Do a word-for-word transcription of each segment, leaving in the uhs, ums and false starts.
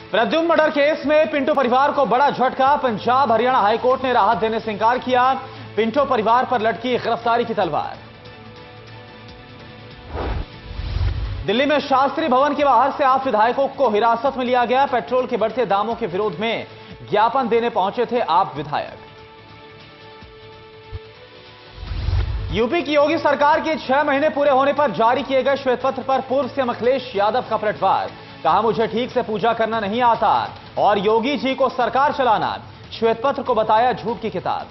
Pradyumna murder case में पिंटो परिवार को बड़ा झटका। पंजाब हरियाणा हाईकोर्ट ने राहत देने से इंकार किया। पिंटो परिवार पर लटकी गिरफ्तारी की तलवार। दिल्ली में शास्त्री भवन के बाहर से आप विधायकों को हिरासत में लिया गया। पेट्रोल के बढ़ते दामों के विरोध में ज्ञापन देने पहुंचे थे आप विधायक। यूपी की योगी सरकार के छह महीने पूरे होने पर जारी किए गए श्वेत पत्र पर पूर्व सीएम अखिलेश यादव का पलटवार। कहा, मुझे ठीक से पूजा करना नहीं आता और योगी जी को सरकार चलाना। श्वेत पत्र को बताया झूठ की किताब।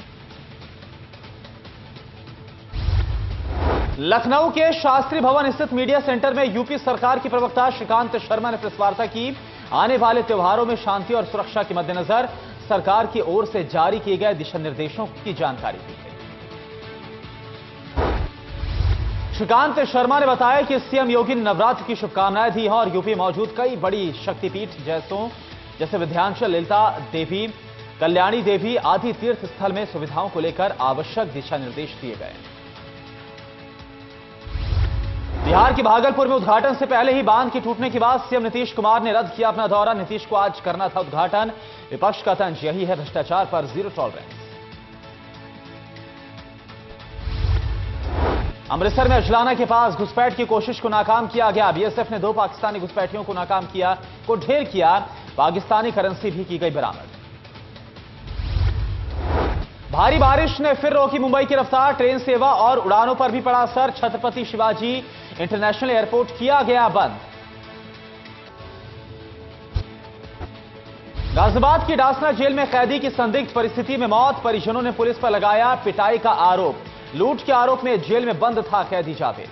लखनऊ के शास्त्री भवन स्थित मीडिया सेंटर में यूपी सरकार की प्रवक्ता श्रीकांत शर्मा ने प्रेस वार्ता की। आने वाले त्योहारों में शांति और सुरक्षा के मद्देनजर सरकार की ओर से जारी किए गए दिशा निर्देशों की जानकारी दी। श्रीकांत शर्मा ने बताया कि सीएम योगी ने नवरात्र की शुभकामनाएं दी हैं और यूपी मौजूद कई बड़ी शक्तिपीठ जैसों जैसे विंध्याचल, ललिता देवी, कल्याणी देवी आदि तीर्थ स्थल में सुविधाओं को लेकर आवश्यक दिशा निर्देश दिए गए। बिहार के भागलपुर में उद्घाटन से पहले ही बांध के टूटने के बाद सीएम नीतीश कुमार ने रद्द किया अपना दौरा। नीतीश को आज करना था उद्घाटन। विपक्ष का तंज यही है, भ्रष्टाचार पर जीरो टॉलरेंस। अमृतसर में अजलाना के पास घुसपैठ की कोशिश को नाकाम किया गया। बीएसएफ ने दो पाकिस्तानी घुसपैठियों को नाकाम किया को ढेर किया। पाकिस्तानी करेंसी भी की गई बरामद। भारी बारिश ने फिर रोकी मुंबई की रफ्तार। ट्रेन सेवा और उड़ानों पर भी पड़ा असर। छत्रपति शिवाजी इंटरनेशनल एयरपोर्ट किया गया बंद। गाजियाबाद की डासना जेल में कैदी की संदिग्ध परिस्थिति में मौत। परिजनों ने पुलिस पर लगाया पिटाई का आरोप। लूट के आरोप में जेल में बंद था कैदी जावेद।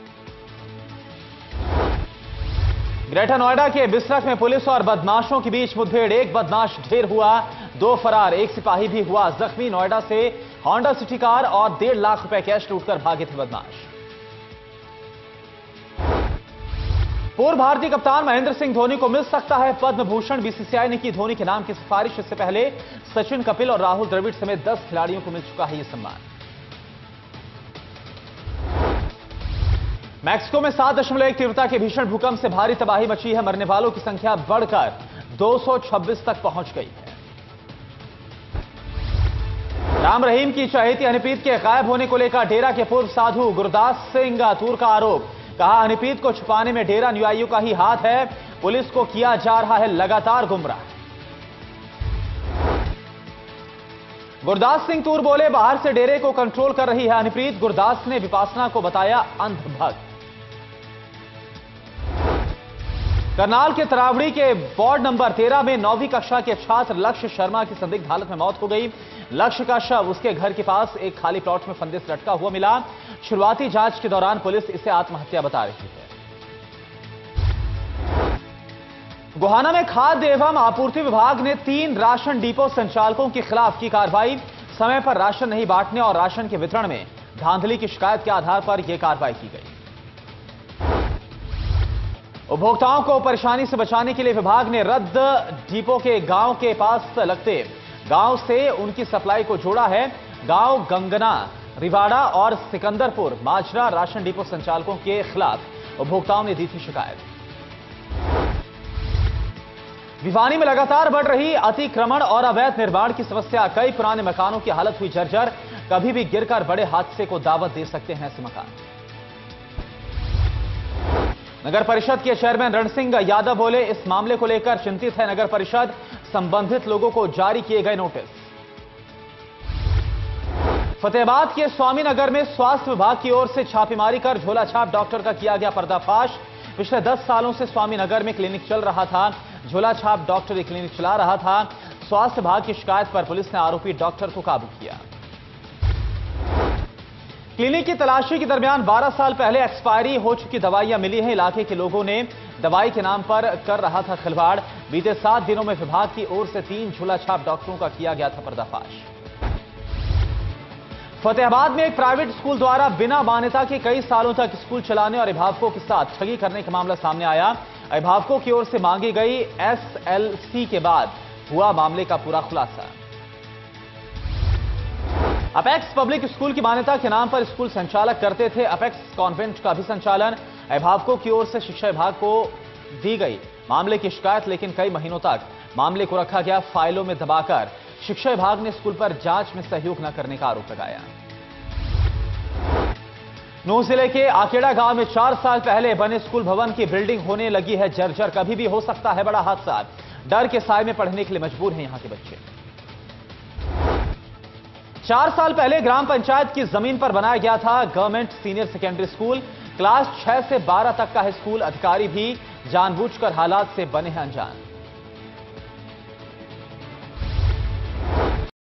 ग्रेटर नोएडा के बिसरख में पुलिस और बदमाशों के बीच मुठभेड़। एक बदमाश ढेर हुआ, दो फरार, एक सिपाही भी हुआ जख्मी। नोएडा से होंडा सिटी कार और डेढ़ लाख रुपए कैश लूटकर भागे थे बदमाश। पूर्व भारतीय कप्तान महेंद्र सिंह धोनी को मिल सकता है पद्म भूषण। बीसीसीआई ने की धोनी के नाम की सिफारिश। इससे पहले सचिन, कपिल और राहुल द्रविड़ समेत दस खिलाड़ियों को मिल चुका है यह सम्मान। मैक्सिको में सात दशमलव एक तीव्रता के भीषण भूकंप से भारी तबाही मची है। मरने वालों की संख्या बढ़कर दो सौ छब्बीस तक पहुंच गई है। राम रहीम की चहेती हनीप्रीत के गायब होने को लेकर डेरा के पूर्व साधु गुरदास सिंह तूर का आरोप। कहा, हनीप्रीत को छुपाने में डेरा अनुयायियों का ही हाथ है। पुलिस को किया जा रहा है लगातार गुमराह। गुरदास सिंह तूर बोले, बाहर से डेरे को कंट्रोल कर रही है हनीप्रीत। गुरदास ने विपासना को बताया अंधभक्त। करनाल के तरावड़ी के वार्ड नंबर तेरह में नौवीं कक्षा के छात्र लक्ष्य शर्मा की संदिग्ध हालत में मौत हो गई। लक्ष्य का शव उसके घर के पास एक खाली प्लॉट में फंदे से लटका हुआ मिला। शुरुआती जांच के दौरान पुलिस इसे आत्महत्या बता रही है। गोहाना में खाद्य एवं आपूर्ति विभाग ने तीन राशन डिपो संचालकों के खिलाफ की कार्रवाई। समय पर राशन नहीं बांटने और राशन के वितरण में धांधली की शिकायत के आधार पर यह कार्रवाई की गई। उपभोक्ताओं को परेशानी से बचाने के लिए विभाग ने रद्द डिपो के गांव के पास लगते गांव से उनकी सप्लाई को जोड़ा है। गांव गंगना, रिवाड़ा और सिकंदरपुर माजरा राशन डिपो संचालकों के खिलाफ उपभोक्ताओं ने दी थी शिकायत। भिवानी में लगातार बढ़ रही अतिक्रमण और अवैध निर्माण की समस्या। कई पुराने मकानों की हालत हुई जर्जर। कभी भी गिरकर बड़े हादसे को दावत दे सकते हैं ऐसे मकान। नगर परिषद के चेयरमैन रणसिंह यादव बोले, इस मामले को लेकर चिंतित है नगर परिषद। संबंधित लोगों को जारी किए गए नोटिस। फतेहाबाद के स्वामीनगर में स्वास्थ्य विभाग की ओर से छापेमारी कर झोलाछाप डॉक्टर का किया गया पर्दाफाश। पिछले दस सालों से स्वामीनगर में क्लिनिक चल रहा था। झोलाछाप डॉक्टर एक क्लिनिक चला रहा था। स्वास्थ्य विभाग की शिकायत पर पुलिस ने आरोपी डॉक्टर को काबू किया। क्लिनिक की तलाशी के दरमियान बारह साल पहले एक्सपायरी हो चुकी दवाइयां मिली हैं। इलाके के लोगों ने दवाई के नाम पर कर रहा था खिलवाड़। बीते सात दिनों में विभाग की ओर से तीन झोलाछाप डॉक्टरों का किया गया था पर्दाफाश। फतेहाबाद में एक प्राइवेट स्कूल द्वारा बिना मान्यता के कई सालों तक स्कूल चलाने और अभिभावकों के साथ ठगी करने का मामला सामने आया। अभिभावकों की ओर से मांगी गई एसएलसी के बाद हुआ मामले का पूरा खुलासा। अपेक्स पब्लिक स्कूल की मान्यता के नाम पर स्कूल संचालक करते थे अपेक्स कॉन्वेंट का भी संचालन। अभिभावकों की ओर से शिक्षा विभाग को दी गई मामले की शिकायत, लेकिन कई महीनों तक मामले को रखा गया फाइलों में दबाकर। शिक्षा विभाग ने स्कूल पर जांच में सहयोग न करने का आरोप लगाया। नूंह जिले के आकेड़ा गांव में चार साल पहले बने स्कूल भवन की बिल्डिंग होने लगी है जर्जर। कभी भी हो सकता है बड़ा हादसा। डर के साए में पढ़ने के लिए मजबूर हैं यहां के बच्चे। चार साल पहले ग्राम पंचायत की जमीन पर बनाया गया था government senior secondary school. Class छह से बारह तक का है स्कूल। अधिकारी भी जानबूझकर हालात से बने हैं अनजान।